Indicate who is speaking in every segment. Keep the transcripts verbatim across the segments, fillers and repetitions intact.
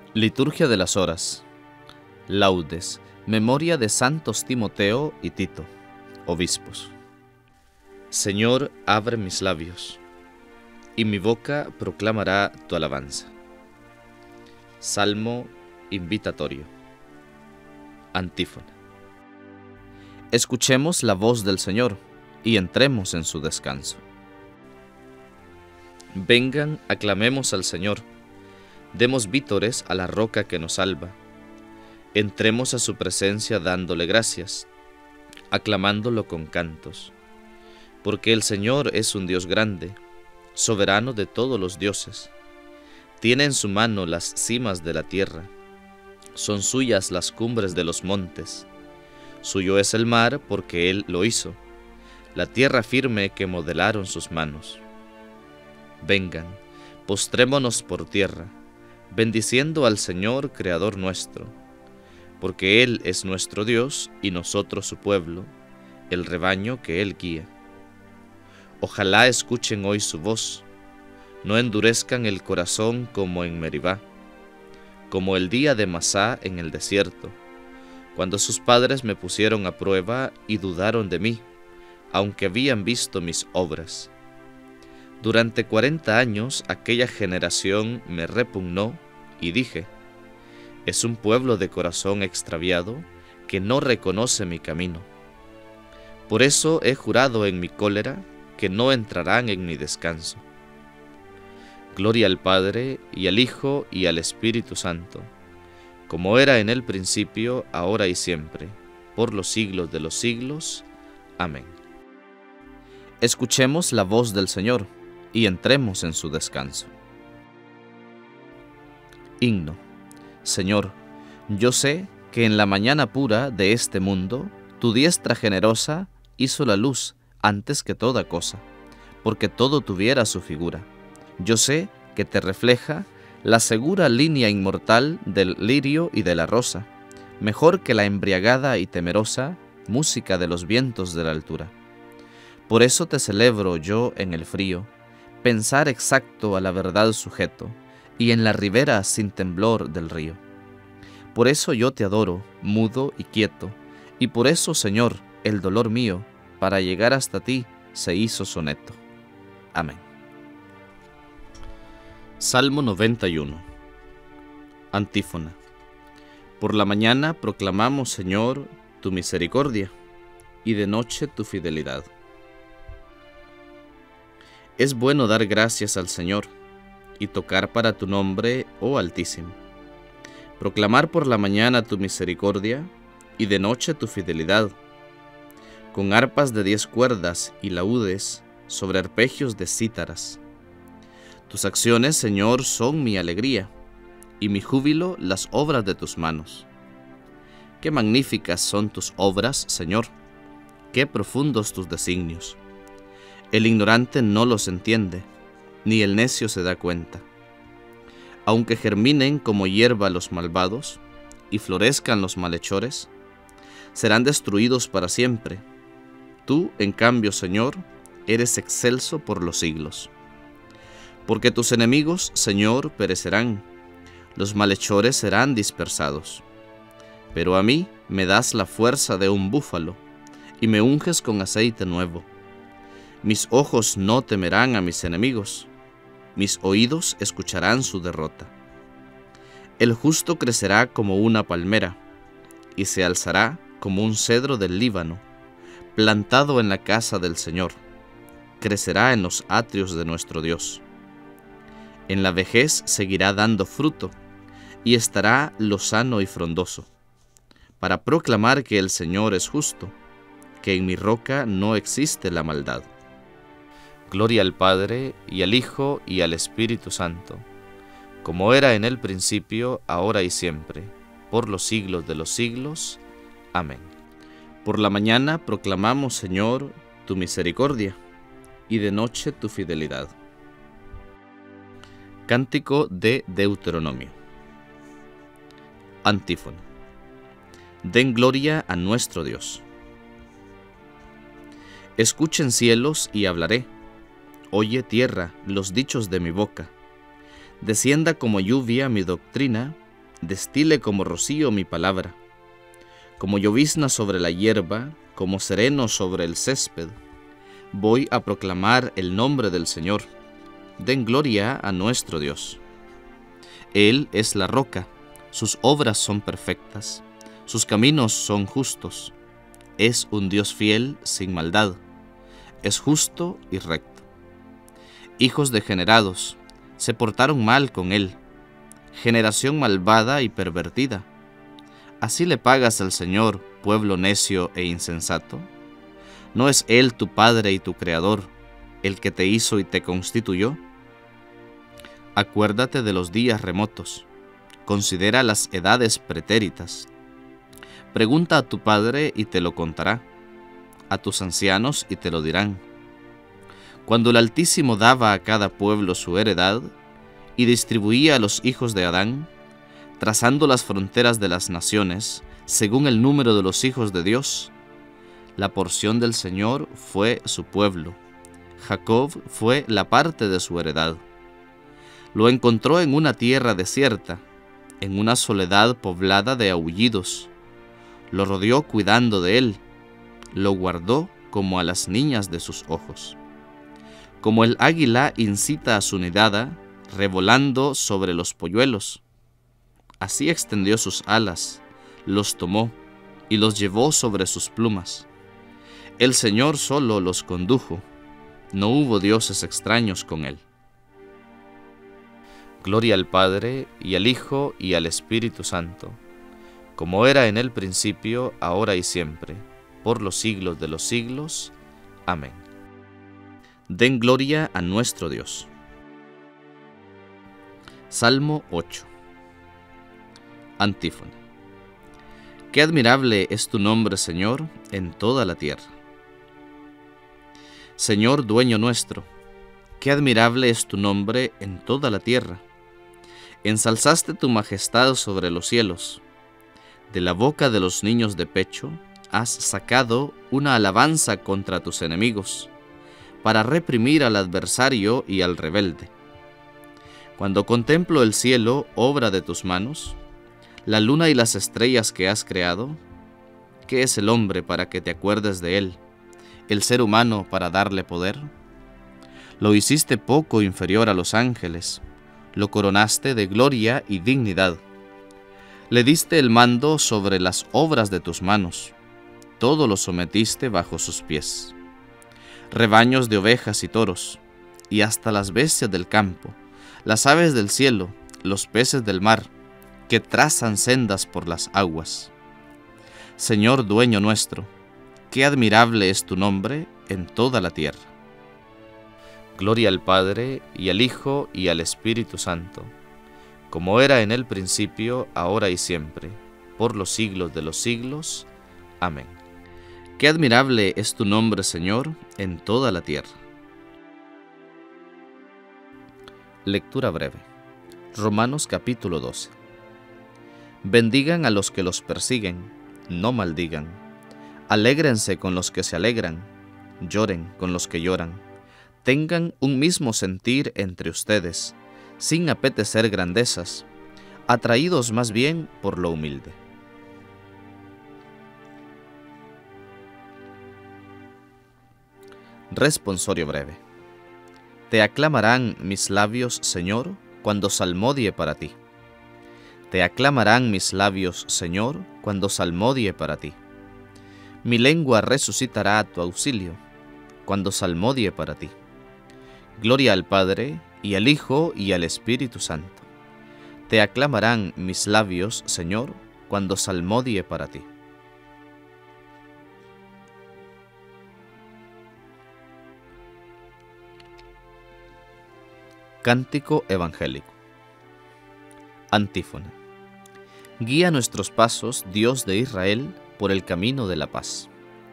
Speaker 1: Liturgia de las Horas. Laudes. Memoria de santos Timoteo y Tito, obispos. Señor, abre mis labios, y mi boca proclamará tu alabanza. Salmo invitatorio. Antífona. Escuchemos la voz del Señor, y entremos en su descanso. Vengan, aclamemos al Señor, demos vítores a la roca que nos salva. Entremos a su presencia dándole gracias, aclamándolo con cantos. Porque el Señor es un Dios grande, soberano de todos los dioses. Tiene en su mano las cimas de la tierra, son suyas las cumbres de los montes. Suyo es el mar porque Él lo hizo, la tierra firme que modelaron sus manos. Vengan, postrémonos por tierra, bendiciendo al Señor, Creador nuestro, porque Él es nuestro Dios y nosotros su pueblo, el rebaño que Él guía. Ojalá escuchen hoy su voz, no endurezcan el corazón como en Meribá, como el día de Masá en el desierto, cuando sus padres me pusieron a prueba y dudaron de mí, aunque habían visto mis obras. Durante cuarenta años aquella generación me repugnó y dije, es un pueblo de corazón extraviado que no reconoce mi camino. Por eso he jurado en mi cólera que no entrarán en mi descanso. Gloria al Padre, y al Hijo, y al Espíritu Santo, como era en el principio, ahora y siempre, por los siglos de los siglos. Amén. Escuchemos la voz del Señor, y entremos en su descanso. Himno. Señor, yo sé que en la mañana pura de este mundo, tu diestra generosa hizo la luz antes que toda cosa, porque todo tuviera su figura. Yo sé que te refleja la segura línea inmortal del lirio y de la rosa, mejor que la embriagada y temerosa música de los vientos de la altura. Por eso te celebro yo en el frío, pensar exacto a la verdad sujeto, y en la ribera sin temblor del río. Por eso yo te adoro, mudo y quieto, y por eso, Señor, el dolor mío, para llegar hasta ti, se hizo soneto. Amén. Salmo noventa y uno. Antífona. Por la mañana proclamamos, Señor, tu misericordia, y de noche tu fidelidad. Es bueno dar gracias al Señor, y tocar para tu nombre, oh Altísimo. Proclamar por la mañana tu misericordia, y de noche tu fidelidad, con arpas de diez cuerdas y laúdes sobre arpegios de cítaras. Tus acciones, Señor, son mi alegría, y mi júbilo las obras de tus manos. Qué magníficas son tus obras, Señor, qué profundos tus designios. El ignorante no los entiende, ni el necio se da cuenta. Aunque germinen como hierba los malvados, y florezcan los malhechores, serán destruidos para siempre. Tú, en cambio, Señor, eres excelso por los siglos. Porque tus enemigos, Señor, perecerán, los malhechores serán dispersados. Pero a mí me das la fuerza de un búfalo, y me unges con aceite nuevo. Mis ojos no temerán a mis enemigos, mis oídos escucharán su derrota. El justo crecerá como una palmera, y se alzará como un cedro del Líbano, plantado en la casa del Señor, crecerá en los atrios de nuestro Dios. En la vejez seguirá dando fruto, y estará lozano y frondoso, para proclamar que el Señor es justo, que en mi roca no existe la maldad. Gloria al Padre, y al Hijo, y al Espíritu Santo, como era en el principio, ahora y siempre, por los siglos de los siglos. Amén. Por la mañana proclamamos, Señor, tu misericordia, y de noche tu fidelidad. Cántico de Deuteronomio. Antífona. Den gloria a nuestro Dios. Escuchen cielos y hablaré. Oye tierra los dichos de mi boca. Descienda como lluvia mi doctrina, destile como rocío mi palabra, como llovizna sobre la hierba, como sereno sobre el césped. Voy a proclamar el nombre del Señor. Den gloria a nuestro Dios. Él es la roca, sus obras son perfectas, sus caminos son justos. Es un Dios fiel sin maldad, es justo y recto. Hijos degenerados se portaron mal con él, generación malvada y pervertida. ¿Así le pagas al Señor, pueblo necio e insensato? ¿No es Él tu Padre y tu Creador, el que te hizo y te constituyó? Acuérdate de los días remotos, considera las edades pretéritas. Pregunta a tu padre y te lo contará, a tus ancianos y te lo dirán. Cuando el Altísimo daba a cada pueblo su heredad y distribuía a los hijos de Adán, trazando las fronteras de las naciones según el número de los hijos de Dios, la porción del Señor fue su pueblo, Jacob fue la parte de su heredad. Lo encontró en una tierra desierta, en una soledad poblada de aullidos. Lo rodeó cuidando de él, lo guardó como a las niñas de sus ojos. Como el águila incita a su nidada, revolando sobre los polluelos. Así extendió sus alas, los tomó y los llevó sobre sus plumas. El Señor solo los condujo, no hubo dioses extraños con él. Gloria al Padre, y al Hijo, y al Espíritu Santo, como era en el principio, ahora y siempre, por los siglos de los siglos. Amén. Den gloria a nuestro Dios. Salmo ocho. Antífona. Qué admirable es tu nombre, Señor, en toda la tierra. Señor, dueño nuestro, qué admirable es tu nombre en toda la tierra. Ensalzaste tu majestad sobre los cielos. De la boca de los niños de pecho has sacado una alabanza contra tus enemigos, para reprimir al adversario y al rebelde. Cuando contemplo el cielo, obra de tus manos, la luna y las estrellas que has creado, ¿qué es el hombre para que te acuerdes de él, el ser humano para darle poder? Lo hiciste poco inferior a los ángeles, lo coronaste de gloria y dignidad. Le diste el mando sobre las obras de tus manos, todo lo sometiste bajo sus pies. Rebaños de ovejas y toros, y hasta las bestias del campo, las aves del cielo, los peces del mar, que trazan sendas por las aguas. Señor dueño nuestro, qué admirable es tu nombre en toda la tierra. Gloria al Padre, y al Hijo, y al Espíritu Santo, como era en el principio, ahora y siempre, por los siglos de los siglos. Amén. Qué admirable es tu nombre, Señor, en toda la tierra. Lectura breve. Romanos capítulo doce. Bendigan a los que los persiguen, no maldigan. Alégrense con los que se alegran, lloren con los que lloran. Tengan un mismo sentir entre ustedes, sin apetecer grandezas, atraídos más bien por lo humilde. Responsorio breve. Te aclamarán mis labios, Señor, cuando salmodie para ti. Te aclamarán mis labios, Señor, cuando salmodie para ti. Mi lengua resucitará a tu auxilio, cuando salmodie para ti. Gloria al Padre, y al Hijo, y al Espíritu Santo. Te aclamarán mis labios, Señor, cuando salmodie para ti. Cántico evangélico. Antífona. Guía nuestros pasos, Dios de Israel, por el camino de la paz.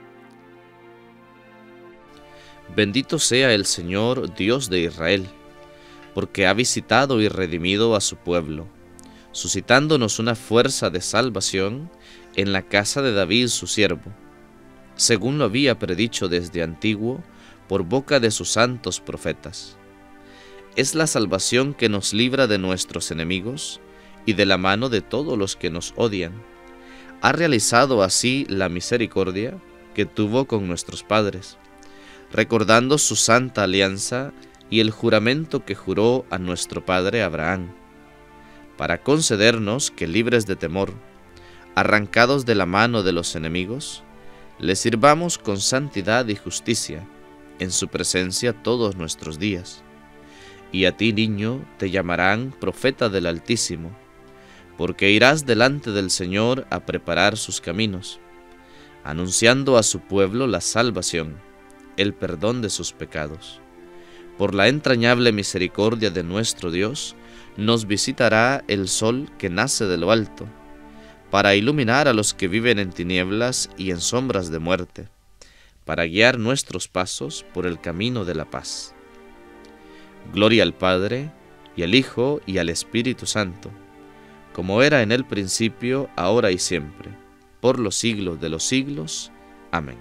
Speaker 1: Bendito sea el Señor, Dios de Israel, porque ha visitado y redimido a su pueblo, suscitándonos una fuerza de salvación en la casa de David su siervo, según lo había predicho desde antiguo por boca de sus santos profetas. Es la salvación que nos libra de nuestros enemigos y de la mano de todos los que nos odian. Ha realizado así la misericordia que tuvo con nuestros padres, recordando su santa alianza y el juramento que juró a nuestro padre Abraham, para concedernos que, libres de temor, arrancados de la mano de los enemigos, le sirvamos con santidad y justicia en su presencia todos nuestros días. Y a ti, niño, te llamarán profeta del Altísimo, porque irás delante del Señor a preparar sus caminos, anunciando a su pueblo la salvación, el perdón de sus pecados. Por la entrañable misericordia de nuestro Dios, nos visitará el sol que nace de lo alto, para iluminar a los que viven en tinieblas y en sombras de muerte, para guiar nuestros pasos por el camino de la paz. Gloria al Padre, y al Hijo, y al Espíritu Santo, como era en el principio, ahora y siempre, por los siglos de los siglos. Amén.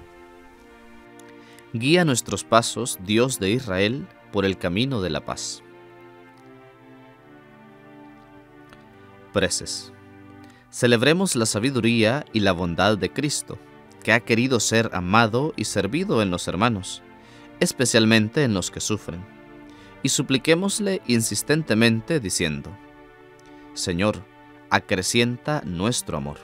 Speaker 1: Guía nuestros pasos, Dios de Israel, por el camino de la paz. Preces. Celebremos la sabiduría y la bondad de Cristo, que ha querido ser amado y servido en los hermanos, especialmente en los que sufren, y supliquémosle insistentemente diciendo: Señor, acrecienta nuestro amor.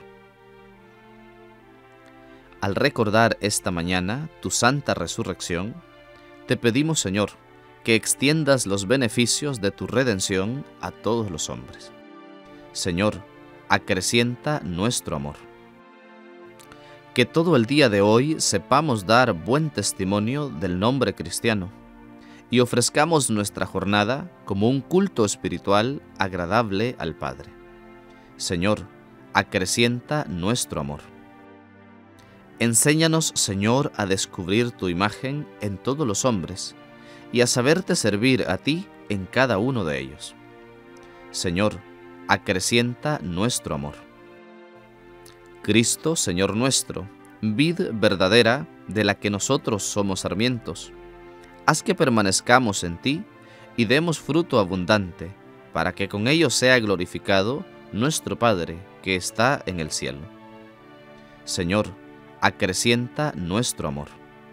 Speaker 1: Al recordar esta mañana tu santa resurrección, te pedimos, Señor, que extiendas los beneficios de tu redención a todos los hombres. Señor, acrecienta nuestro amor. Que todo el día de hoy sepamos dar buen testimonio del nombre cristiano y ofrezcamos nuestra jornada como un culto espiritual agradable al Padre. Señor, acrecienta nuestro amor. Enséñanos, Señor, a descubrir tu imagen en todos los hombres y a saberte servir a ti en cada uno de ellos. Señor, acrecienta nuestro amor. Cristo, Señor nuestro, vid verdadera de la que nosotros somos sarmientos, haz que permanezcamos en ti y demos fruto abundante, para que con ello sea glorificado nuestro Padre que está en el cielo. Señor, acrecienta nuestro amor.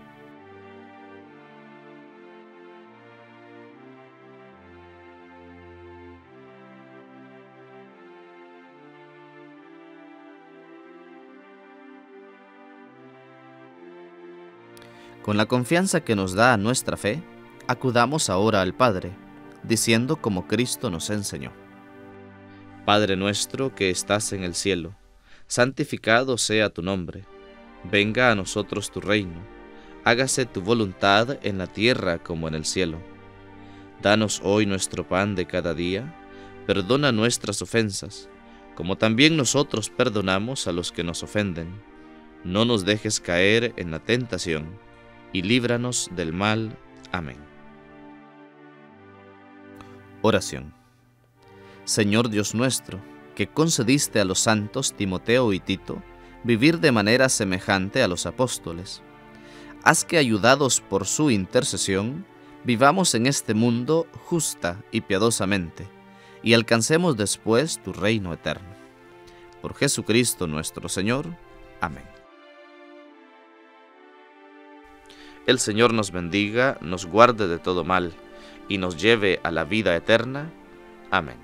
Speaker 1: Con la confianza que nos da nuestra fe, acudamos ahora al Padre, diciendo como Cristo nos enseñó: Padre nuestro que estás en el cielo, santificado sea tu nombre. Venga a nosotros tu reino. Hágase tu voluntad en la tierra como en el cielo. Danos hoy nuestro pan de cada día. Perdona nuestras ofensas, como también nosotros perdonamos a los que nos ofenden. No nos dejes caer en la tentación, y líbranos del mal. Amén. Oración. Señor Dios nuestro, que concediste a los santos Timoteo y Tito vivir de manera semejante a los apóstoles, haz que, ayudados por su intercesión, vivamos en este mundo justa y piadosamente, y alcancemos después tu reino eterno. Por Jesucristo nuestro Señor. Amén. El Señor nos bendiga, nos guarde de todo mal, y nos lleve a la vida eterna. Amén.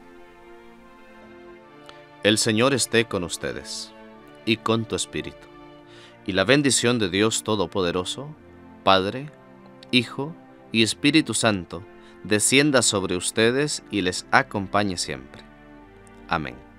Speaker 1: El Señor esté con ustedes, y con tu espíritu. Y la bendición de Dios Todopoderoso, Padre, Hijo y Espíritu Santo, descienda sobre ustedes y les acompañe siempre. Amén.